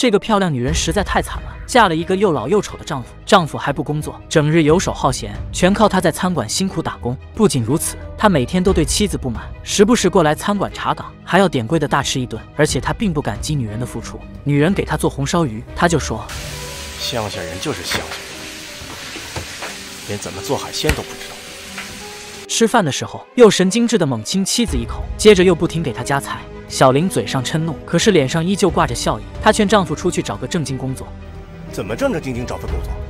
这个漂亮女人实在太惨了，嫁了一个又老又丑的丈夫，丈夫还不工作，整日游手好闲，全靠她在餐馆辛苦打工。不仅如此，他每天都对妻子不满，时不时过来餐馆查岗，还要点贵的大吃一顿。而且他并不感激女人的付出，女人给他做红烧鱼，他就说： 乡下人就是乡下人，连怎么做海鲜都不知道。 吃饭的时候又神经质的猛亲妻子一口，接着又不停给她夹菜。小玲嘴上嗔怒，可是脸上依旧挂着笑意。她劝丈夫出去找个正经工作。 怎么正正经经找份工作？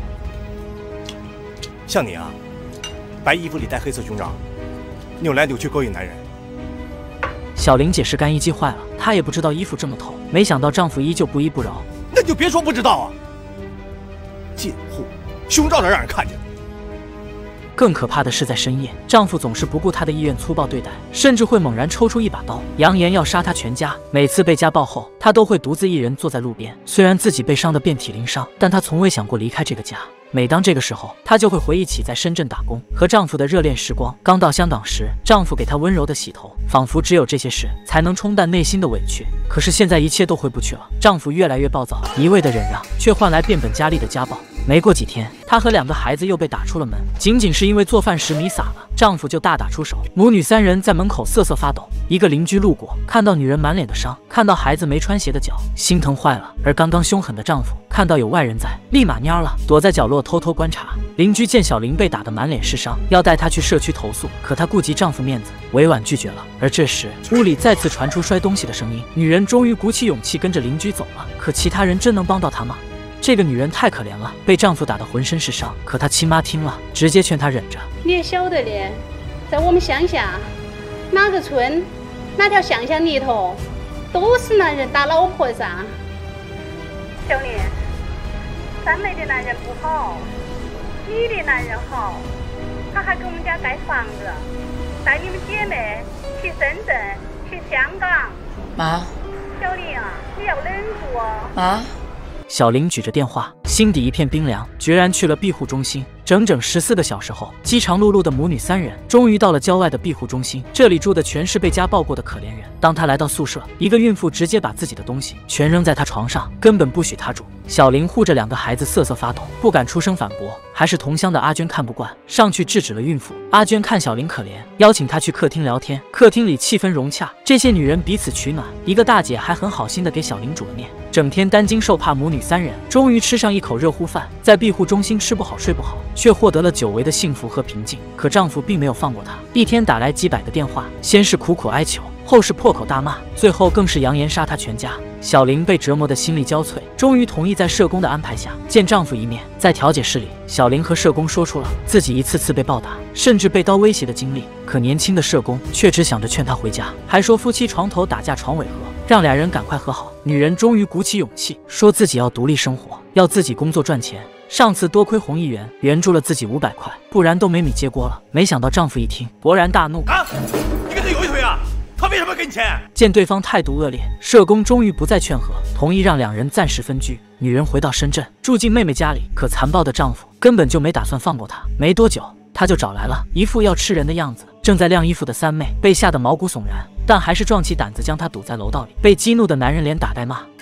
像你啊，白衣服里带黑色胸罩，扭来扭去勾引男人。 小玲解释干衣机坏了，她也不知道衣服这么透，没想到丈夫依旧不依不饶。 那就别说不知道啊！贱货，胸罩都让人看见了。 更可怕的是，在深夜，丈夫总是不顾她的意愿粗暴对待，甚至会猛然抽出一把刀，扬言要杀她全家。每次被家暴后，她都会独自一人坐在路边，虽然自己被伤得遍体鳞伤，但她从未想过离开这个家。每当这个时候，她就会回忆起在深圳打工和丈夫的热恋时光。刚到香港时，丈夫给她温柔的洗头，仿佛只有这些事才能冲淡内心的委屈。可是现在一切都回不去了，丈夫越来越暴躁，一味的忍让，却换来变本加厉的家暴。没过几天，她和2个孩子又被打出了门，仅仅是因为做饭时米洒了，丈夫就大打出手，母女3人在门口瑟瑟发抖。一个邻居路过，看到女人满脸的伤，看到孩子没穿鞋的脚，心疼坏了。而刚刚凶狠的丈夫看到有外人在，立马蔫了，躲在角落偷偷观察。邻居见小玲被打得满脸是伤，要带她去社区投诉，可她顾及丈夫面子，委婉拒绝了。而这时，屋里再次传出摔东西的声音，女人终于鼓起勇气跟着邻居走了。可其他人真能帮到她吗？这个女人太可怜了，被丈夫打得浑身是伤。可她亲妈听了，直接劝她忍着。 你也晓得的，在我们乡下，哪个村、哪条巷巷里头，都是男人打老婆噻。小玲，山内的男人不好，你的男人好，他还给我们家盖房子，带你们姐妹去深圳、去香港。 妈， 小玲啊，你要忍住啊！ 妈。 小玲举着电话，心底一片冰凉，决然去了庇护中心。整整14个小时后，饥肠辘辘的母女3人终于到了郊外的庇护中心。这里住的全是被家暴过的可怜人。当她来到宿舍，一个孕妇直接把自己的东西全扔在她床上，根本不许她住。小玲护着2个孩子瑟瑟发抖，不敢出声反驳。还是同乡的阿娟看不惯，上去制止了孕妇。阿娟看小玲可怜，邀请她去客厅聊天。客厅里气氛融洽，这些女人彼此取暖。一个大姐还很好心的给小玲煮了面。整天担惊受怕，母女3人终于吃上一口热乎饭。在庇护中心吃不好睡不好，却获得了久违的幸福和平静。可丈夫并没有放过她，一天打来几百个电话，先是苦苦哀求，后是破口大骂，最后更是扬言杀她全家。小玲被折磨得心力交瘁，终于同意在社工的安排下见丈夫一面。在调解室里，小玲和社工说出了自己一次次被暴打，甚至被刀威胁的经历。可年轻的社工却只想着劝她回家，还说夫妻床头打架床尾和，让2人赶快和好。女人终于鼓起勇气，说自己要独立生活，要自己工作赚钱。上次多亏洪议员援助了自己500块，不然都没米接锅了。没想到丈夫一听，勃然大怒： 啊，你跟他有一腿啊！他为什么给你钱？ 见对方态度恶劣，社工终于不再劝和，同意让2人暂时分居。女人回到深圳，住进妹妹家里。可残暴的丈夫根本就没打算放过她。没多久，他就找来了一副要吃人的样子。正在晾衣服的3妹被吓得毛骨悚然，但还是壮起胆子将她堵在楼道里。被激怒的男人连打带骂：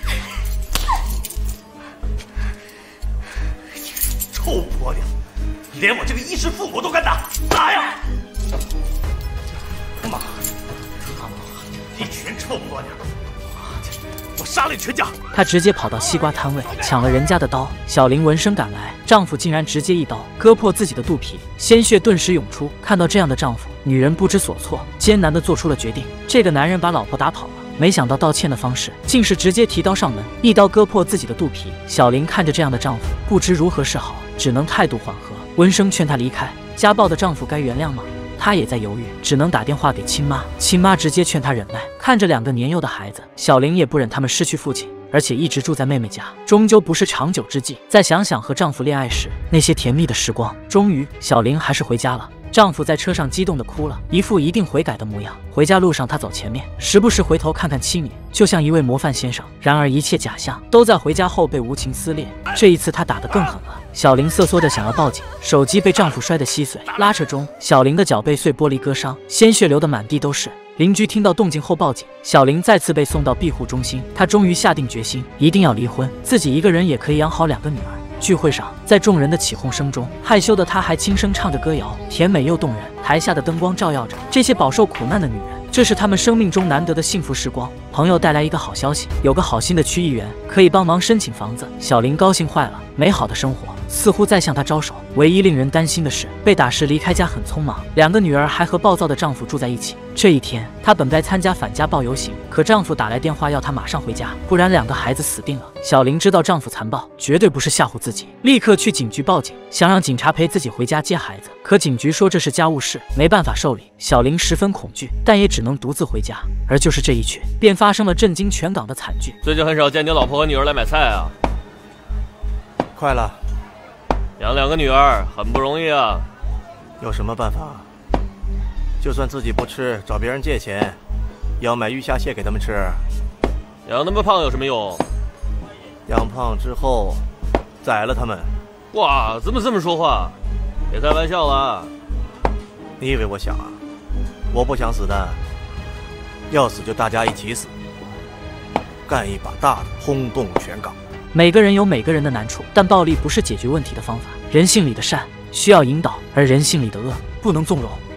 臭婆娘，连我这个衣食父母都敢打，打呀！妈，他妈一群臭婆娘，我杀了你全家！ 他直接跑到西瓜摊位抢了人家的刀。小玲闻声赶来，丈夫竟然直接一刀割破自己的肚皮，鲜血顿时涌出。看到这样的丈夫，女人不知所措，艰难地做出了决定。这个男人把老婆打跑了，没想到道歉的方式竟是直接提刀上门，一刀割破自己的肚皮。小玲看着这样的丈夫，不知如何是好，只能态度缓和，温声劝他离开。家暴的丈夫该原谅吗？她也在犹豫，只能打电话给亲妈。亲妈直接劝她忍耐。看着2个年幼的孩子，小玲也不忍他们失去父亲，而且一直住在妹妹家，终究不是长久之计。再想想和丈夫恋爱时那些甜蜜的时光，终于小玲还是回家了。丈夫在车上激动地哭了，一副一定悔改的模样。回家路上，他走前面，时不时回头看看妻女，就像一位模范先生。然而一切假象都在回家后被无情撕裂。这一次他打得更狠了。小玲瑟缩着想要报警，手机被丈夫摔得稀碎。拉扯中，小玲的脚被碎玻璃割伤，鲜血流得满地都是。 邻居听到动静后报警，小林再次被送到庇护中心。他终于下定决心，一定要离婚，自己一个人也可以养好2个女儿。聚会上，在众人的起哄声中，害羞的他还轻声唱着歌谣，甜美又动人。台下的灯光照耀着这些饱受苦难的女人，这是他们生命中难得的幸福时光。朋友带来一个好消息，有个好心的区议员可以帮忙申请房子。小林高兴坏了，美好的生活似乎在向他招手。唯一令人担心的是，被打时离开家很匆忙，2个女儿还和暴躁的丈夫住在一起。这一天，她本该参加反家暴游行，可丈夫打来电话要她马上回家，不然2个孩子死定了。小林知道丈夫残暴，绝对不是吓唬自己，立刻去警局报警，想让警察陪自己回家接孩子。可警局说这是家务事，没办法受理。小林十分恐惧，但也只能独自回家。而就是这一去，便发生了震惊全港的惨剧。 最近很少见你老婆和女儿来买菜啊。 快了， 养2个女儿很不容易啊。 有什么办法？就算自己不吃，找别人借钱，要买鱼虾蟹给他们吃。 养那么胖有什么用？ 养胖之后，宰了他们。 哇，怎么这么说话？别开玩笑了。 你以为我想啊？我不想死的，要死就大家一起死，干一把大的，轰动全港。 每个人有每个人的难处，但暴力不是解决问题的方法。人性里的善需要引导，而人性里的恶不能纵容。